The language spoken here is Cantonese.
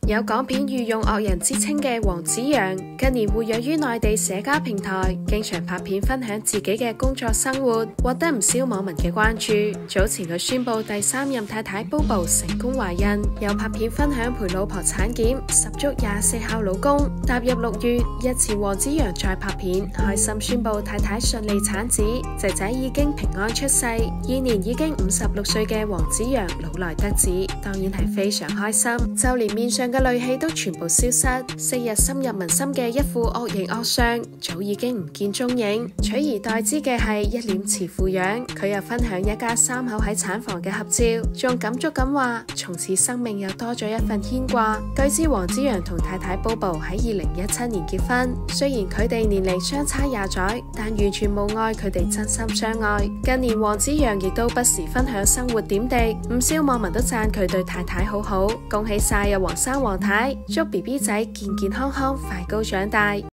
有港片御用惡人之稱嘅黃子揚，近年活躍於內地社交平台，經常拍片分享自己嘅工作生活，獲得唔少網民嘅關注。早前佢宣布第3任太太 Bobo 成功懷孕，又拍片分享陪老婆產檢，十足24孝老公。踏入6月，日前黃子揚再拍片，開心宣布太太順利產子，仔仔已經平安出世。現年已經56歲嘅黃子揚老來得子，當然係非常開心，就連面上嘅戾氣都全部消失，昔日深入民心嘅一副惡形惡相早已經唔見蹤影，取而代之嘅係一臉慈父樣。佢又分享一家3口喺產房嘅合照，仲感觸咁話從此生命又多咗一份牽掛。據知黃子揚同太太 Bobo 喺2017年結婚，雖然佢哋年齡相差20載，但完全無礙佢哋真心相愛。近年黃子揚亦都不時分享生活點滴，唔少網民都讚佢對太太好好，恭喜晒啊黃生黃太，祝 BB 仔健健康康快高長大。